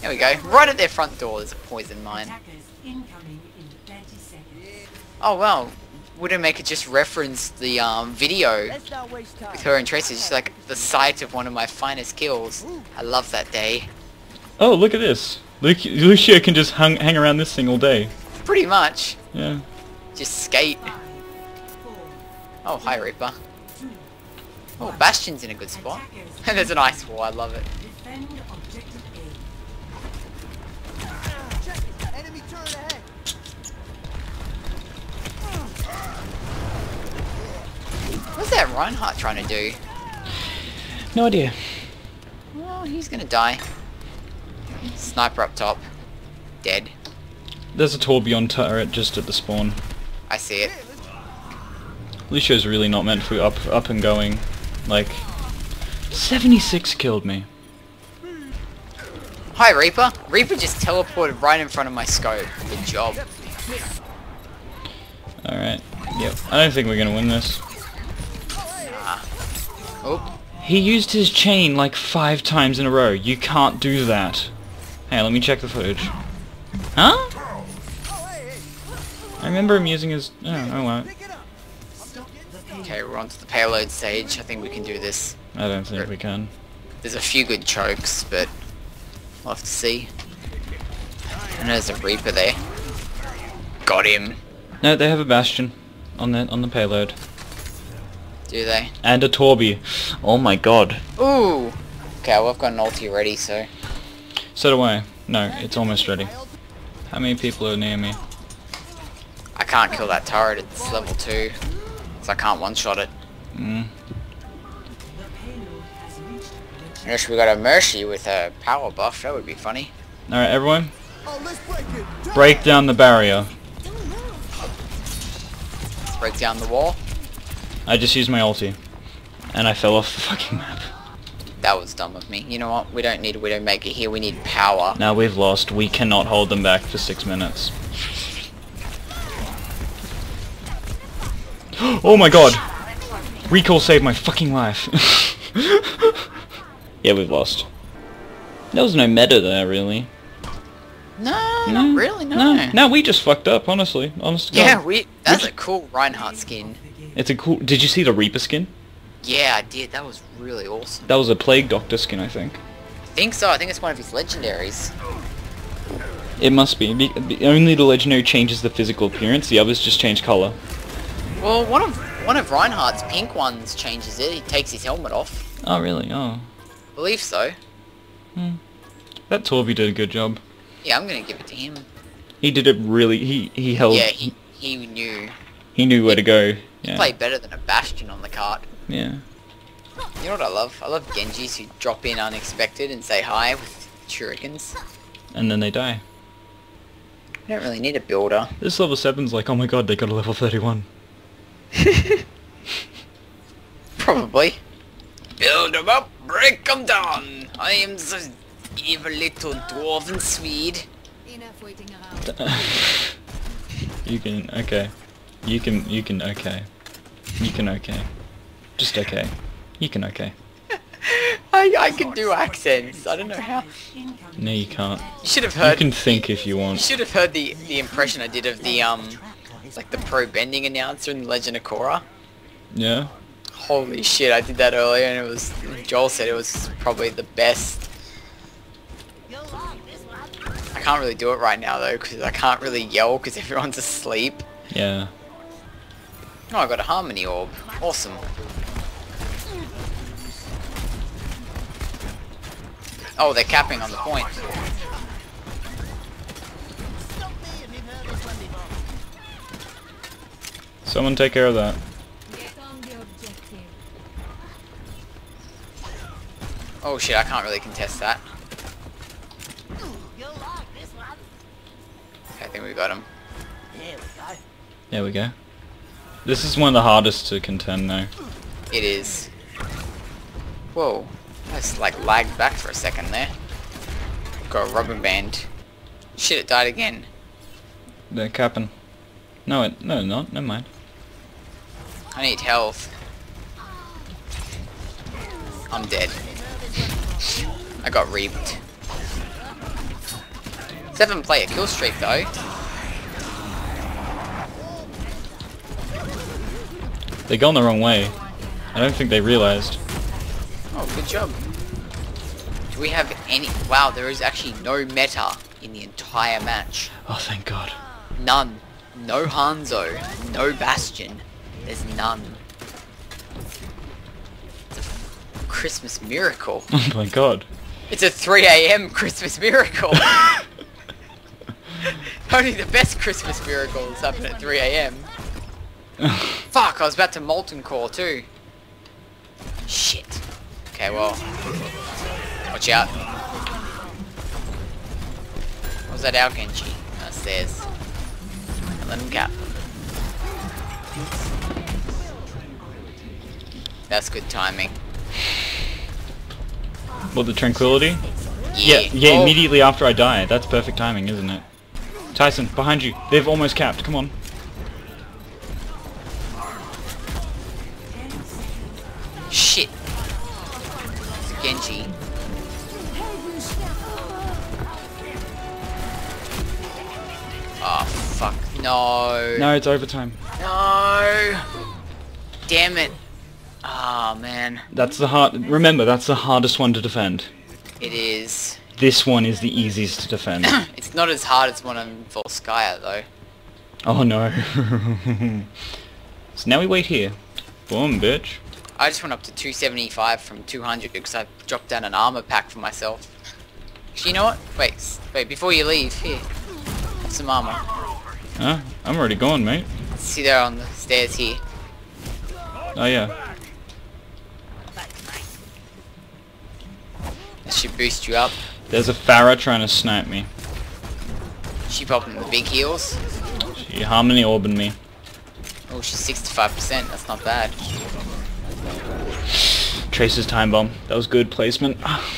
There we go. Right at their front door there's a poison mine. Oh well. Widowmaker just referenced the video with her and Tracy. She's like, the sight of one of my finest kills. I love that day. Oh, look at this. Lucio can just hang around this thing all day. Pretty much. Yeah. Just skate. Oh, hi Reaper. Oh, Bastion's in a good spot. And there's an ice wall, I love it. What's that Reinhardt trying to do? No idea. Well, he's gonna die. Sniper up top. Dead. There's a tourbillon turret just at the spawn. I see it. Lucio's really not meant for up and going. Like, 76 killed me. Hi Reaper. Reaper just teleported right in front of my scope. Good job. Alright. Yep. I don't think we're gonna win this. Oh. He used his chain like 5 times in a row. You can't do that. Hey, let me check the footage. Huh? I remember him using his... Oh, I won't. Okay, we're on to the payload stage. I think we can do this. I don't think we can. There's a few good chokes, but we'll have to see. And there's a Reaper there. Got him. No, they have a Bastion on the payload. Do they? And a Torby. Oh my god. Ooh! Okay, well I've got an ulti ready, so... So do I. No, it's almost ready. How many people are near me? I can't kill that turret, it's level 2. So I can't one-shot it. Unless we got a Mercy with a power buff, that would be funny. Alright, everyone. Break down the barrier. Let's break down the wall. I just used my ulti. And I fell off the fucking map. That was dumb of me. You know what? We don't need a Widowmaker here, we need power. Now we've lost. We cannot hold them back for 6 minutes. Oh my god! Recall saved my fucking life. Yeah, we've lost. There was no meta there, really. No, not really, no. No, we just fucked up, honestly. Honest to God. Yeah, that's a cool Reinhardt skin. It's a cool... Did you see the Reaper skin? Yeah, I did. That was really awesome. That was a Plague Doctor skin, I think. I think so. I think it's one of his legendaries. It must be. Only the legendary changes the physical appearance, the others just change colour. Well, one of Reinhardt's pink ones changes it. He takes his helmet off. Oh, really? Oh. I believe so. That Torby did a good job. Yeah, I'm gonna give it to him. He did it really... He held... Yeah, he knew. He knew where to go. Yeah. He played better than a Bastion on the cart. Yeah. You know what I love? I love Genjis who drop in unexpected and say hi with shurikens. And then they die. I don't really need a builder. This level 7's like, oh my god, they got a level 31. Probably. Build them up, break them down. I am the evil little dwarven Swede. Enough waiting around. You can, okay. You can, okay. You can, okay. Just okay. You can, okay. I can do accents. I don't know how. No, you can't. You should have heard. You can think if you You want. should have heard the impression I did of the like the pro bending announcer in Legend of Korra. Yeah? Holy shit! I did that earlier, and it was. Joel said it was probably the best. I can't really do it right now though, because I can't really yell because everyone's asleep. Yeah. Oh, I got a Harmony Orb. Awesome. Oh, they're capping on the point. Someone take care of that. Oh shit, I can't really contest that. Okay, I think we got him. There we go. This is one of the hardest to contend though. It is. Whoa. I just like lagged back for a second there. Got a rubber band. Shit, it died again. They're capping. No, no, not. Never mind. I need health. I'm dead. I got reaped. 7-player kill streak though. They're going the wrong way. I don't think they realized. Oh, good job. Do we have any... Wow, there is actually no meta in the entire match. Oh, thank God. None. No Hanzo. No Bastion. There's none. It's a Christmas miracle. Oh my God. It's a 3 AM Christmas miracle. Only the best Christmas miracles happen at 3 AM. Fuck, I was about to Molten Core too. Shit. Okay, well. Watch out. Was that our Genji? That's theirs. Let him cap. That's good timing. What, the Tranquility? Yeah, Yeah, immediately after I die. That's perfect timing, isn't it? Tyson, behind you. They've almost capped. Come on. Shit. It's a Genji. Oh, fuck. No. No, it's overtime. No. Damn it. Oh, man. That's the remember, that's the hardest one to defend. It is. This one is the easiest to defend. It's not as hard as one on Volskaya, though. Oh no. So now we wait here. Boom, bitch. I just went up to 275 from 200 because I dropped down an armor pack for myself. Actually, you know what? Wait, before you leave, here. Have some armor. Huh? I'm already gone, mate. See there on the stairs here. Oh yeah. That should boost you up. There's a Pharah trying to snipe me. She popping the big heals. She Harmony Orbing me. Oh, she's 65%. That's not bad. Tracer's time bomb. That was good placement.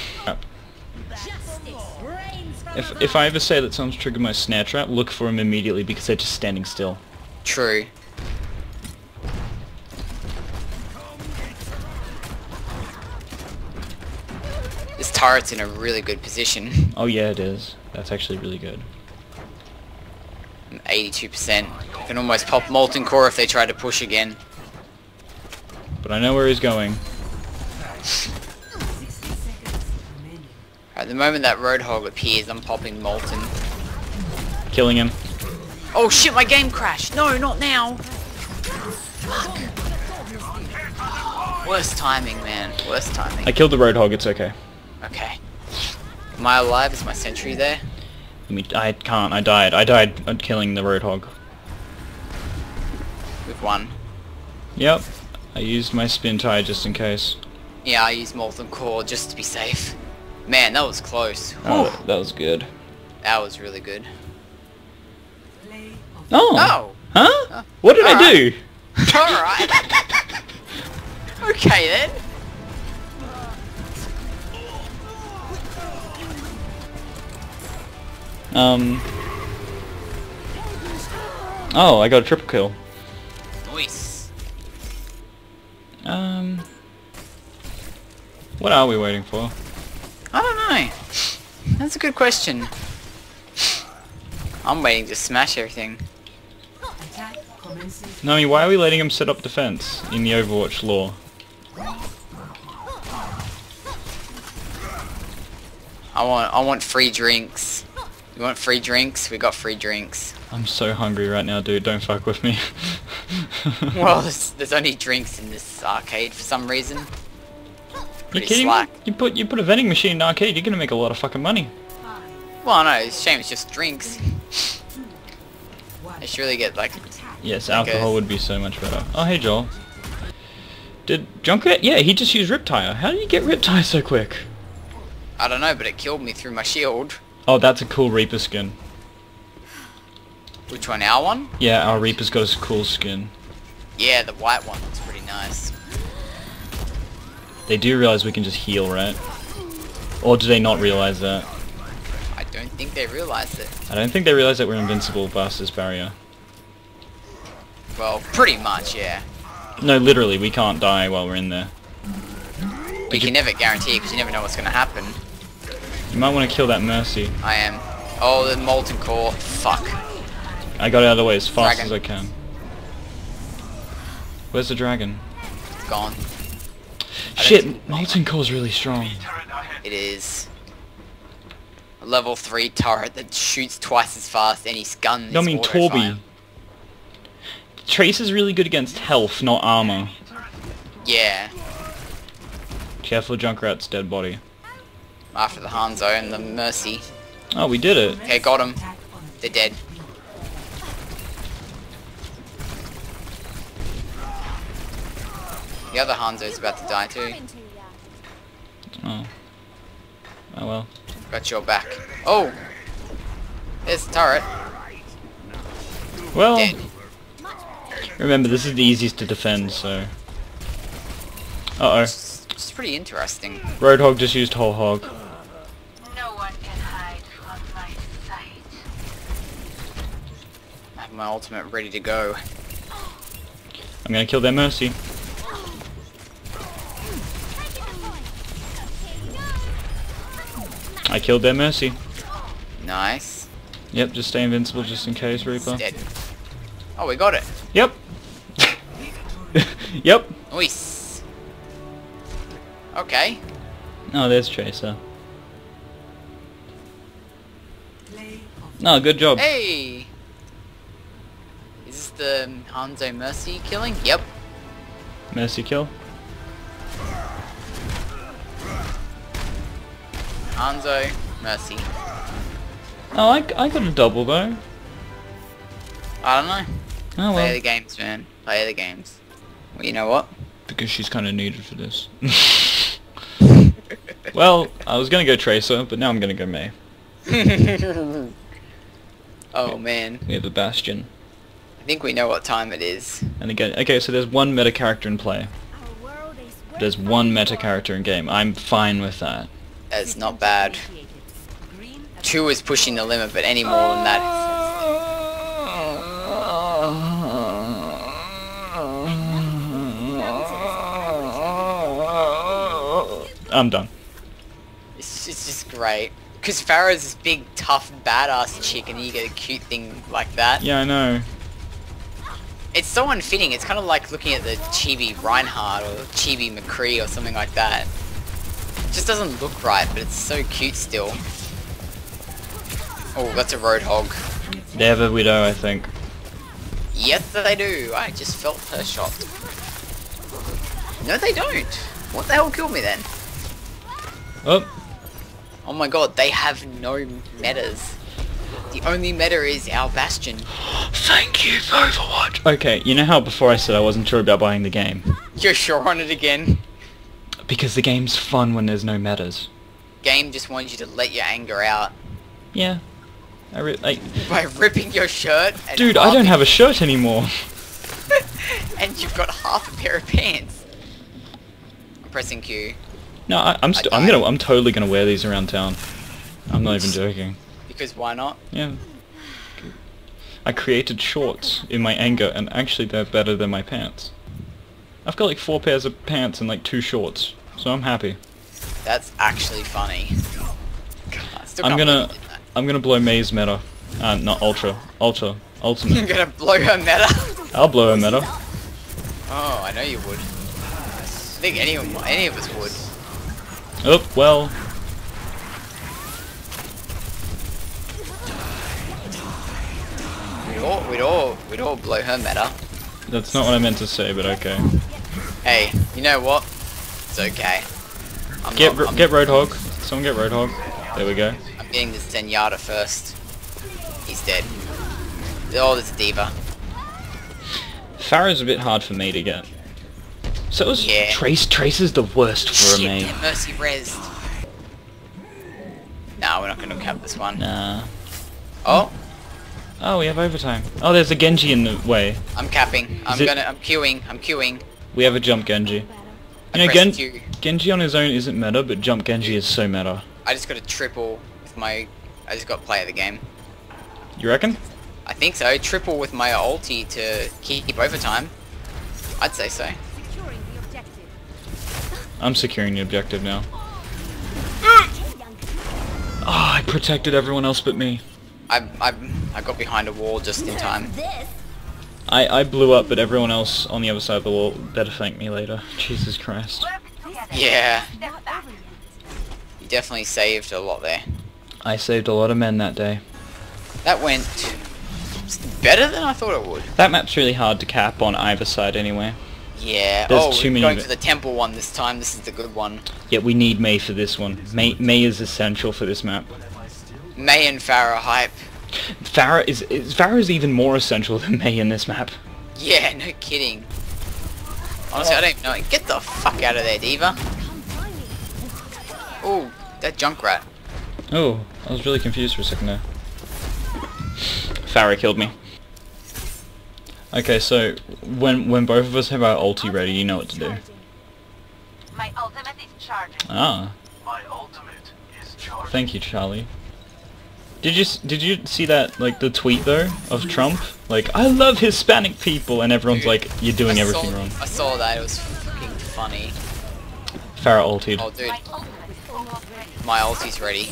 If I ever say that someone's triggered my snare trap, look for them immediately because they're just standing still. True. This turret's in a really good position. Oh yeah, it is. That's actually really good. 82%. I can almost pop Molten Core if they try to push again. But I know where he's going. At the moment that Roadhog appears, I'm popping Molten. Killing him. Oh shit, my game crashed! No, not now! Fuck. Worst timing, man. Worst timing. I killed the Roadhog, it's okay. Okay. Am I alive? Is my sentry there? I can't, I died. I died killing the Roadhog. We've won. Yep. I used my spin tie just in case. Yeah, I used Molten Core just to be safe. Man, that was close. Oh, that was good. That was really good. Oh! Oh! Huh? What did I do? Alright. Okay then. Oh, I got a triple kill. Nice. What are we waiting for? I don't know. That's a good question. I'm waiting to smash everything. Nami, why are we letting him set up defense in the Overwatch lore? I want free drinks. You want free drinks? We got free drinks. I'm so hungry right now, dude. Don't fuck with me. Well, there's only drinks in this arcade for some reason. You Pretty kidding slack. me? You put a vending machine in an arcade, you're gonna make a lot of fucking money. Well, no, it's a shame it's just drinks. They should really get like... Yes, alcohol would be so much better. Oh, hey Joel. Did Junkrat? Yeah, he just used Riptire. How did he get Riptire so quick? I don't know, but it killed me through my shield. Oh, that's a cool Reaper skin. Which one, our one? Yeah, our Reaper's got a cool skin. Yeah, the white one looks pretty nice. They do realize we can just heal, right? Or do they not realize that? I don't think they realized it. I don't think they realize that we're invincible past this barrier. Well, pretty much, yeah. No, literally, we can't die while we're in there. But you can never guarantee it because you never know what's going to happen. You might want to kill that Mercy. I am. Oh, the molten core. Fuck. I got out of the way as fast Dragon. as I can. Where's the dragon? It's gone. Shit, molten core's really strong. It is. A level 3 turret that shoots twice as fast and his gun is No, I mean auto-fire. Torby. Trace is really good against health, not armor. Yeah. Careful, Junkrat's dead body. After the Hanzo and the Mercy. Oh, we did it. Okay, got him. They're dead. The other Hanzo's about to die too. Oh. Oh well. Got your back. Oh! There's the turret. Well, Dead. remember this is the easiest to defend, so... Uh-oh. It's pretty interesting. Roadhog just used whole hog. No one can hide from my sight. I have my ultimate ready to go. I'm gonna kill their Mercy. I killed their Mercy. Nice. Yep, just stay invincible just in case, Reaper. It's dead. Oh, we got it. Yep. Yep. Nice. Okay. Oh, there's Tracer. No, good job. Hey! Is this the Hanzo Mercy killing? Yep. Mercy kill. Hanzo Mercy. Oh, I got a double though. I don't know. Oh Play well. the games, man. Play the games. Well, you know what? Because she's kind of needed for this. Well, I was gonna go Tracer, but now I'm gonna go Mei. Oh man. We have a Bastion. I think we know what time it is. And again, okay, so there's one meta character in play. There's one meta character in game. I'm fine with that. That's not bad. 2 is pushing the limit, but any more than that. I'm done. It's just great. Because Pharah's this big, tough, badass chick, and you get a cute thing like that. Yeah, I know. It's so unfitting. It's kind of like looking at the chibi Reinhardt or chibi McCree or something like that. It just doesn't look right, but it's so cute still. Oh, that's a Roadhog. They have a Widow, I think. Yes, they do. I just felt her shot. No, they don't. What the hell killed me then? Oh, Oh my god, they have no metas. The only meta is our Bastion. thank you, Overwatch. Okay, you know how before I said I wasn't sure about buying the game? You're sure on it again? Because the game's fun when there's no metas. Game just wants you to let your anger out Yeah. by ripping your shirt. And Dude, I don't have a shirt anymore. and you've got half a pair of pants. I'm pressing Q No, I'm totally gonna wear these around town. I'm not even joking. because why not? Yeah. I created shorts in my anger, and actually they're better than my pants. I've got like 4 pairs of pants and like 2 shorts, so I'm happy. That's actually funny. I still I'm can't gonna believe you did that. I'm gonna blow May's meta. Not ultra. You're Ultimate. gonna blow her meta. I'll blow her meta. Oh, I know you would. I think any of us would. Oh, well. We'd all blow her meta. That's not what I meant to say, but okay. Hey, you know what? It's okay. Get Roadhog. Someone get Roadhog. There we go. I'm getting this Zenyatta first. He's dead. Oh, there's a D.Va. Pharah's a bit hard for me to get. So is Yeah. Trace is the worst for Shit, me. get Mercy rezzed. Nah, we're not gonna cap this one. Nah. Oh, Oh, we have overtime. Oh, there's a Genji in the way. I'm capping. I'm it- queuing. We have a jump Genji. I You know, pressed Q. Genji on his own isn't meta, but jump Genji is so meta. I just got a triple with my... I just got play of the game. You reckon? I think so. Triple with my ulti to keep overtime. I'd say so. Securing the objective. I'm securing the objective now. Oh, I protected everyone else but me. I got behind a wall just in time. I blew up, but everyone else on the other side of the wall better thank me later. Jesus Christ. Work together. Yeah, Step back. you definitely saved a lot there. I saved a lot of men that day. That went better than I thought it would. That map's really hard to cap on either side anyway. Yeah. There's too we're many going of for it. the temple one this time. This is the good one. Yeah, we need Mei for this one. Mei is essential for this map. Mei and Farah hype. Farah's even more essential than Mei in this map. Yeah, no kidding. Honestly, I don't know. Get the fuck out of there, Diva. Oh, that Junkrat. Oh, I was really confused for a second there. Farah killed me. Okay, so when both of us have our ulti ready, you know what to do. My ultimate is charging. Ah, My ultimate is charged. thank you, Charlie. Did you see that, like, the tweet though of Trump? Like, I love Hispanic people, and everyone's like, you're doing everything wrong. I saw that. It was fucking funny. Farah ultied. Oh, dude, My ultimate is almost ready. my ulti's ready.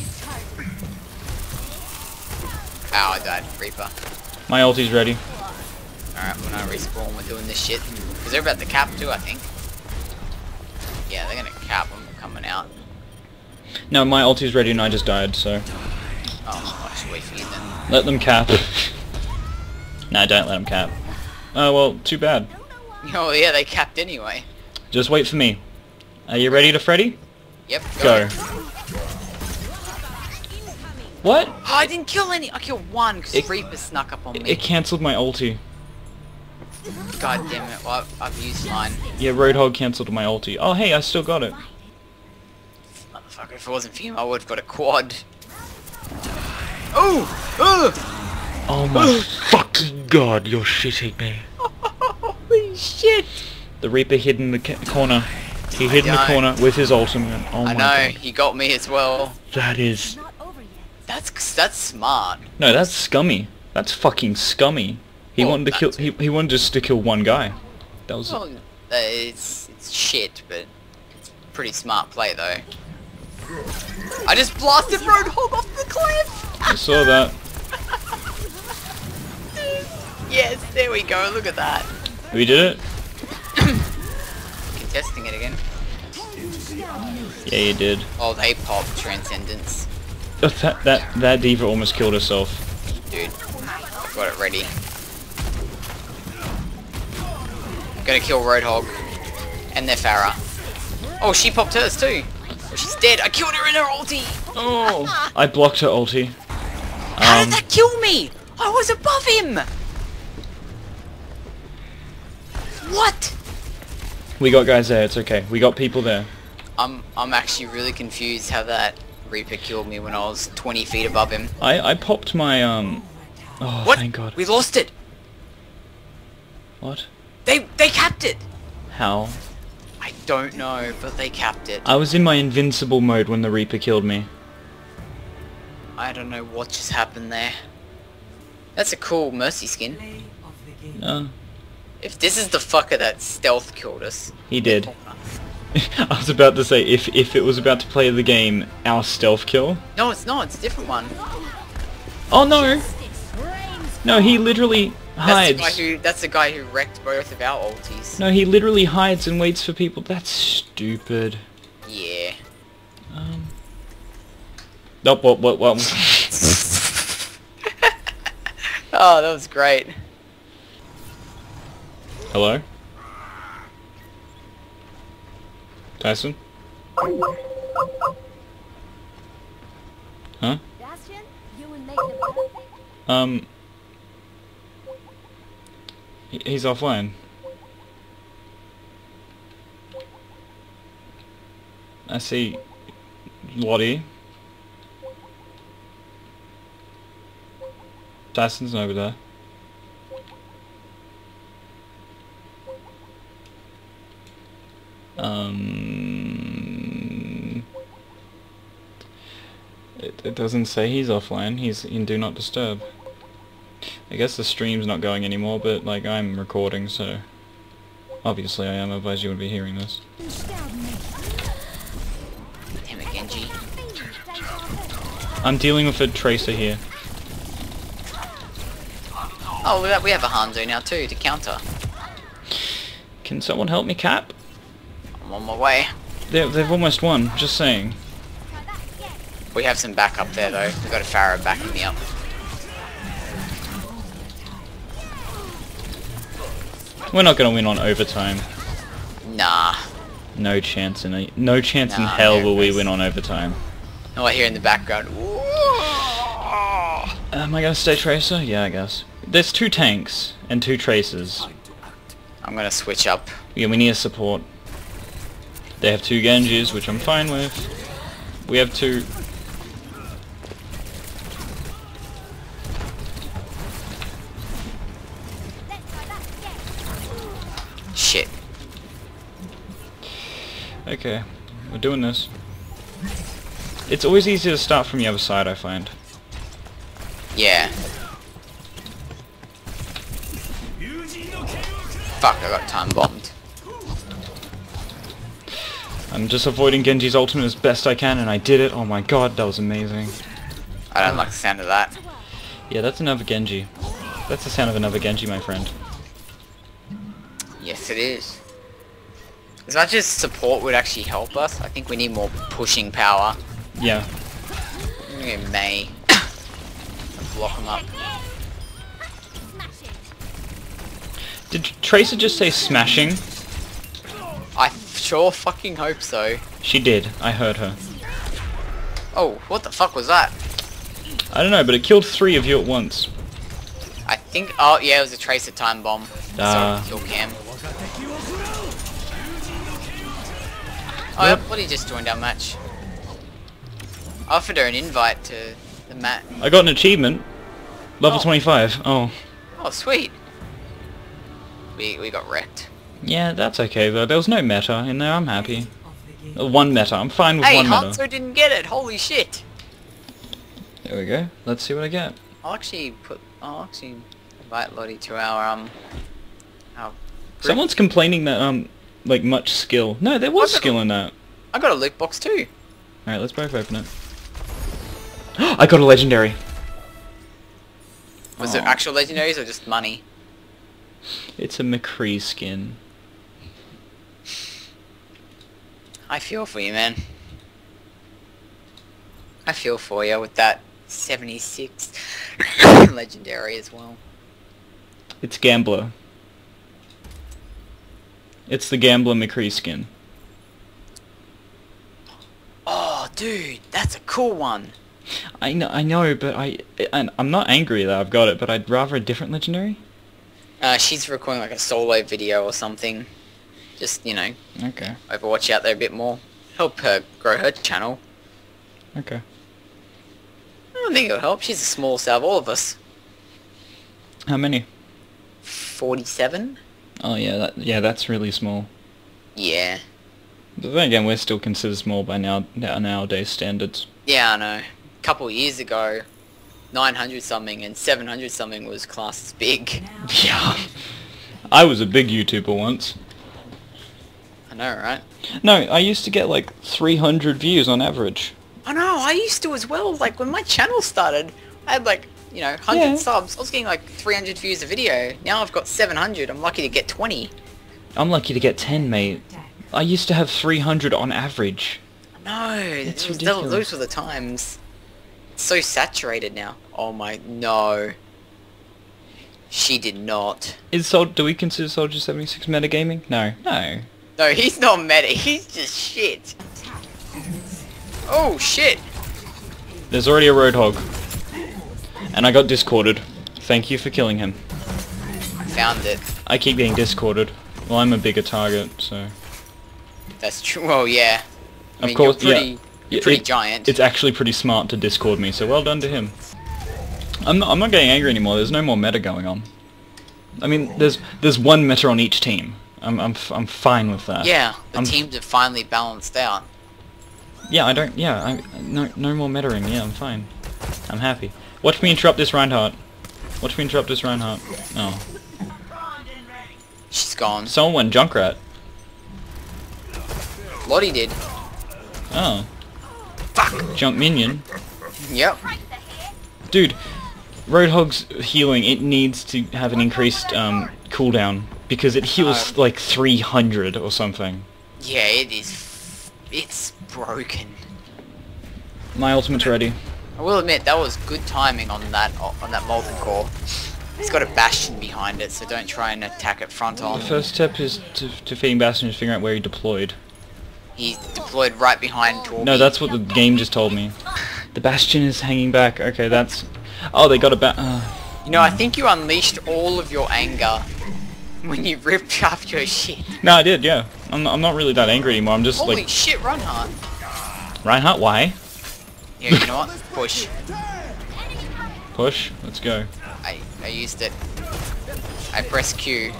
Ow, I died. Reaper. My ulti's ready. Alright, when I respawn, we're doing this shit. Because they're about to cap too, I think. Yeah, they're gonna cap when we're coming out. No, my ulti's ready and I just died, so Oh, I'll just wait for you then. let them cap. Nah, don't let them cap. Oh well, too bad. Oh, yeah, they capped anyway. Just wait for me. Are you ready to Freddy? Yep, Go. What? Oh, I didn't kill any. I killed one because It- Reaper snuck up on me. It cancelled my ulti. God damn it. Well, I've used mine. Yeah, Roadhog cancelled my ulti. Oh hey, I still got it. Motherfucker, if it wasn't for him, I would have got a quad. Oh! Oh my fucking god, you're shitting me. Holy shit! The Reaper hid in the corner. He hid in the know. corner with his ultimate. Oh I my know, god. he got me as well. That is... That's smart. No, that's scummy. That's fucking scummy. He Well, wanted to kill... that's- He wanted just to kill one guy. That was... Well, it's shit, but it's pretty smart play though. I just blasted Roadhog off the cliff! I saw that. Yes, there we go, look at that. We did it? Contesting it again. Yeah, you did. Oh, they popped Transcendence. That diva almost killed herself. Dude, got it ready. Gonna kill Roadhog. And their Farah. Oh, she popped hers too. Oh, she's dead. I killed her in her ulti. Oh! I blocked her ulti. How did that kill me? I was above him. What? We got guys there, it's okay. We got people there. I'm actually really confused how that Reaper killed me when I was 20 feet above him. I popped my, Oh, What? thank god. We lost it. What? They capped it. How? I don't know, but they capped it. I was in my invincible mode when the Reaper killed me. I don't know what just happened there. That's a cool Mercy skin. If this is the fucker that stealth killed us. He did. I was about to say, if it was about to play the game, our stealth kill. No, it's not. It's a different one. Oh no! No, he literally hides. That's the guy who wrecked both of our ultis. No, he literally hides and waits for people. That's stupid. Yeah. Nope, what? Oh, that was great. Hello? Tyson? Huh? Bastion, you would make the perfect. He's offline. I see Lottie. Tyson's over there. It doesn't say he's offline. He's in Do Not Disturb. I guess the stream's not going anymore, but like I'm recording, so obviously I am. Otherwise you wouldn't be hearing this. Damn it, Genji. I'm dealing with a Tracer here. Oh, we have a Hanzo now too to counter. Can someone help me, Cap? I'm on my way. They've almost won, just saying. We have some backup there though. We've got a Pharah backing me up. We're not gonna win on overtime. Nah. No chance in Nah, hell there will we goes. win on overtime. Oh, I hear in the background. Am I gonna stay Tracer? Yeah, I guess. There's 2 tanks and 2 Tracers. I'm gonna switch up. Yeah, we need a support. They have 2 Genjis, which I'm fine with. We have 2. Shit. Okay, we're doing this. It's always easier to start from the other side, I find. Yeah. Fuck, I got time bombed. I'm just avoiding Genji's ultimate as best I can, and I did it. Oh my god, that was amazing. I don't like the sound of that. Yeah, that's another Genji. That's the sound of another Genji, my friend. Yes, it is. As much as support would actually help us, I think we need more pushing power. Yeah. I'm gonna go Mei. Block him up. Did Tracer just say smashing? I sure fucking hope so. She did. I heard her. Oh, what the fuck was that? I don't know, but it killed 3 of you at once. I think, oh yeah, it was a Tracer time bomb. Ah. Sorry, kill cam. Oh, Yep. what, he just joined our match. I offered her an invite to the mat. I got an achievement. Level Oh. 25. Oh. Oh, sweet. We got wrecked. Yeah, that's okay though. There was no meta in there. I'm happy. 1 meta. I'm fine with Hey, 1 meta. Hanzo didn't get it. Holy shit. There we go. Let's see what I get. I'll actually invite Lottie to our group. Someone's complaining that like much skill. No, there was skill in that. I got a loot box too. All right, let's both open it. I got a legendary. Was it Aw. actual legendaries or just money? It's a McCree skin. I feel for you, man. I feel for you with that 76 legendary as well. It's Gambler. It's the Gambler McCree skin. Oh, dude, that's a cool one. I know, but I'm not angry that I've got it, but I'd rather a different legendary. She's recording like a solo video or something. Just, you know, Okay. Overwatch out there a bit more. Help her grow her channel. Okay. I don't think it'll help. She's the smallest out of all of us. How many? 47? Oh yeah, that's really small. Yeah. But then again, we're still considered small by nowadays standards. Yeah, I know. A couple of years ago, 900 something and 700 something was classed as big. Yeah. I was a big YouTuber once. I know, right? No, I used to get like 300 views on average. I know, I used to as well. Like, when my channel started, I had like, you know, 100 Yeah. subs. I was getting like 300 views a video. Now I've got 700. I'm lucky to get 20. I'm lucky to get 10, mate. I used to have 300 on average. No, It's those ridiculous. were the times. It's so saturated now. Oh my, no. She did not. Do we consider Soldier 76 metagaming? No. No. No, he's not meta. He's just shit. Oh, shit. There's already a Roadhog. And I got discorded. Thank you for killing him. I found it. I keep getting discorded. Well, I'm a bigger target, so... That's true. Well, yeah. I Of mean, course, you're pretty, yeah. you're pretty giant. It's actually pretty smart to discord me, so well done to him. I'm not getting angry anymore. There's no more meta going on. I mean, there's 1 meta on each team. I'm fine with that. Yeah, the I'm- teams have finally balanced out. Yeah, I don't. Yeah, no more metaing. Yeah, I'm fine. I'm happy. Watch me interrupt this Reinhardt. Watch me interrupt this Reinhardt. Oh, She's gone. someone went Junkrat. Lottie did. Oh, Fuck. junk minion. Yep. Dude, Roadhog's healing, it needs to have an increased cooldown because it heals like 300 or something. Yeah, it is. It's broken. My ultimate's ready. I will admit that was good timing on that Molten Core. It's got a Bastion behind it, so don't try and attack it front on. The first step is to defeating Bastion is figuring out where he deployed. He's deployed right behind Torby. No, that's what the game just told me. The Bastion is hanging back. Okay, that's... Oh, they got a You know, I think you unleashed all of your anger when you ripped up your shit. No, I did, yeah. I'm not really that angry anymore. I'm just Holy like... shit, Reinhardt. Reinhardt, why? Yeah, you know what? Push. Push. Let's go. I used it. I pressed Q.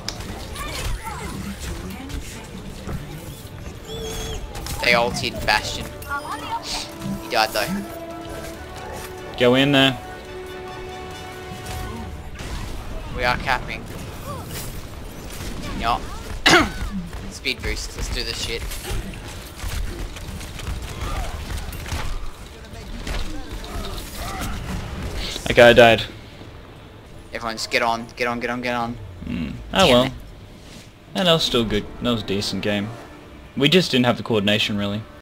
They ulted Bastion. He died though. Go in there. We are capping. Yup. Speed boost. Let's do this shit. That guy died. Everyone just get on. Get on, get on, get on. Oh Damn well. it. And that was still good. That was a decent game. We just didn't have the coordination really.